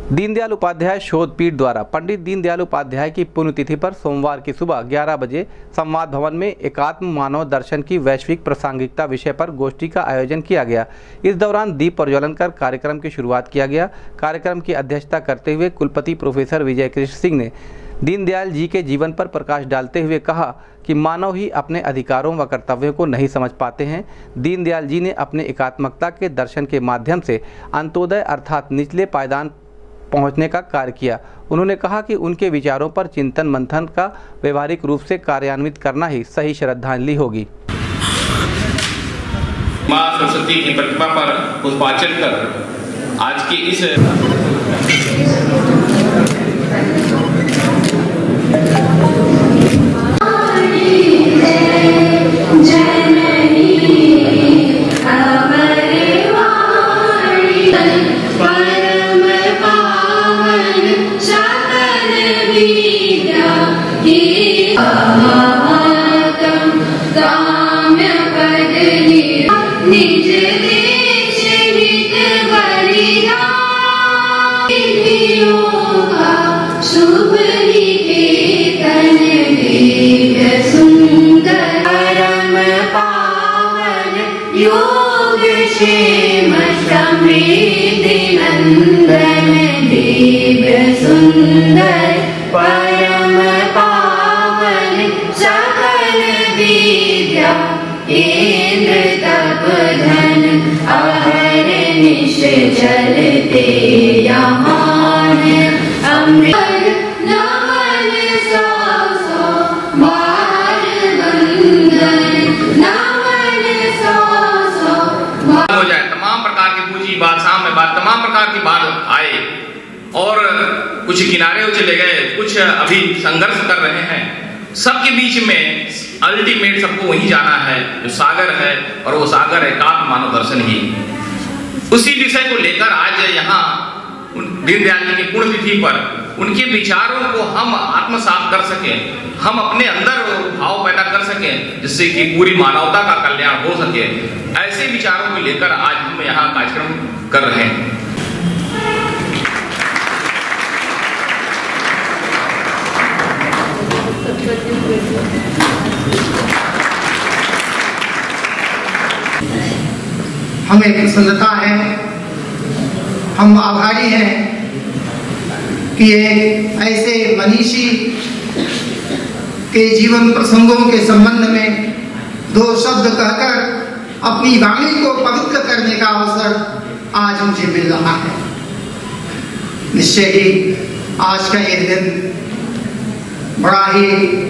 दीनदयाल उपाध्याय शोध पीठ द्वारा पंडित दीनदयाल उपाध्याय की पुण्यतिथि पर सोमवार की सुबह 11 बजे संवाद भवन में एकात्म मानव दर्शन की वैश्विक प्रासंगिकता विषय पर गोष्ठी का आयोजन किया गया। इस दौरान दीप प्रज्वलन कर कार्यक्रम की शुरुआत किया गया। कार्यक्रम की अध्यक्षता करते हुए कुलपति प्रोफेसर विजय कृष्ण सिंह ने दीनदयाल जी के जीवन पर प्रकाश डालते हुए कहा कि मानव ही अपने अधिकारों व कर्तव्यों को नहीं समझ पाते हैं। दीनदयाल जी ने अपने एकात्मकता के दर्शन के माध्यम से अंत्योदय अर्थात निचले पायदान पहुंचने का कार्य किया। उन्होंने कहा कि उनके विचारों पर चिंतन मंथन का व्यवहारिक रूप से कार्यान्वित करना ही सही श्रद्धांजलि होगी। मां सरस्वती की प्रतिमा पर पुष्पार्चन कर आज की इस निज देश हित बलिदान शुभ निकेतन दिव्य सुंदर परम पावन योग क्षेम समृद्धि नंदन दिव्य सुंदर परम पावन सकल विद्या इंद्र तप धन अहरनिश चलते यहाँ अमृत नमन सौ बार वंदन नमन सौ हो जाए। तमाम प्रकार की पूंजी बादशाह में बात तमाम प्रकार की बात आए और कुछ किनारे हो चले गए, कुछ अभी संघर्ष कर रहे हैं। सबके बीच में अल्टीमेट सबको वहीं जाना है जो सागर है, और वो सागर है एकात्म मानव दर्शन ही। उसी विषय को लेकर आज यहाँ दीनदयाल जी की पुण्यतिथि पर उनके विचारों को हम आत्मसात कर सकें, हम अपने अंदर भाव पैदा कर सकें जिससे कि पूरी मानवता का कल्याण हो सके। ऐसे विचारों को लेकर आज हम यहाँ कार्यक्रम कर रहे हैं। हमें प्रसन्नता है, हम आभारी हैं कि ऐसे मनीषी के जीवन प्रसंगों के संबंध में दो शब्द कहकर अपनी वाणी को पवित्र करने का अवसर आज मुझे मिल रहा है। निश्चय ही आज का यह दिन बड़ा ही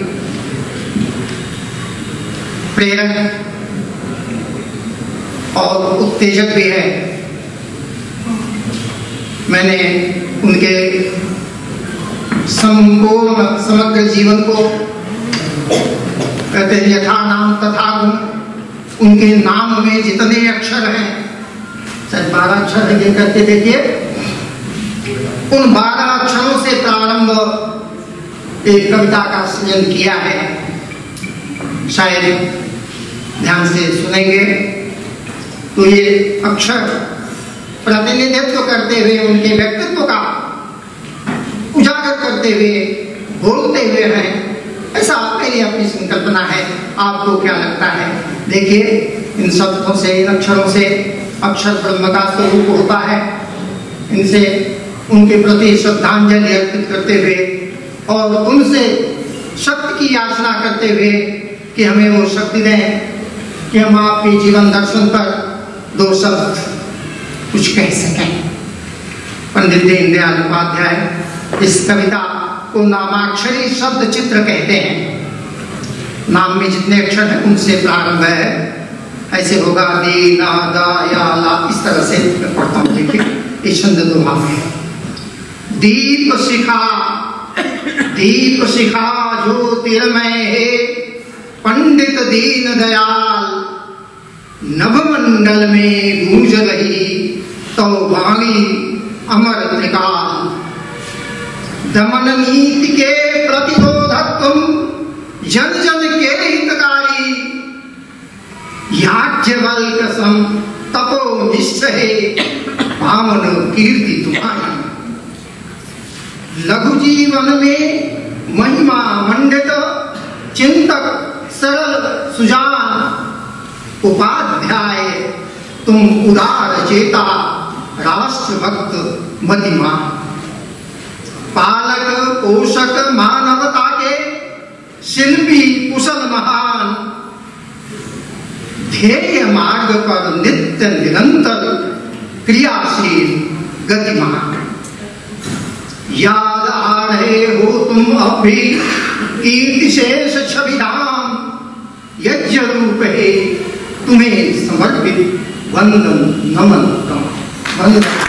प्रेरक और उत्तेजक भी है। मैंने उनके संपूर्ण समग्र जीवन को कहते हैं यथा नाम तथा गुण, उनके नाम में जितने अक्षर हैं, शायद 12 अक्षर है ये करके देखिए, उन 12 अक्षरों से प्रारंभ एक कविता का सृजन किया है। शायद ध्यान से सुनेंगे तो ये अक्षर प्रतिनिधित्व करते हुए उनके व्यक्तित्व का उजागर करते हुए बोलते हुए हैं, ऐसा मेरी अपनी संकल्पना है। आपको क्या लगता है? देखिए, इन शब्दों से, इन अक्षरों से अक्षर ब्रह्म का स्वरूप होता है। इनसे उनके प्रति श्रद्धांजलि अर्पित करते हुए और उनसे शक्ति की याचना करते हुए कि हमें वो शक्ति दें कि हम आपके जीवन दर्शन पर दो शब्द कुछ कह सकें। पंडित दीनदयाल उपाध्याय इस कविता को नामाक्षरी शब्द चित्र कहते हैं। नाम में जितने अक्षर हैं उनसे प्रारंभ है। ऐसे होगा दीना दा या ला, इस तरह से पढ़ता हूँ। देखिए ये छंद दोहा में दीप शिखा ज्योतिर्मय है पंडित दीन दयाल, नभमंडल में गूंज रही तो वाणी अमर त्रिकाल। दमन नीति के प्रतिरोधक तुम, जन जन के हितकारी, याज्ञवल्क्य सम तपो निश्चय पावन कीर्ति तुम्हारी। लघु जीवन में महिमा मंडित चिंतक सरल सुजान उपाध्याय तुम उदार चेता राष्ट्र भक्त मतिमा पालक पोषक मानवता के शिल्पी कुशल महान ध्येय मार्ग पर नित्य निरंतर क्रियाशील गतिमान याद आ रहे हो तुम अब भी कीर्ति शेष छवि धाम यज्ञ रूप है तुम्हें समर्पित वंदन नमन वंदन।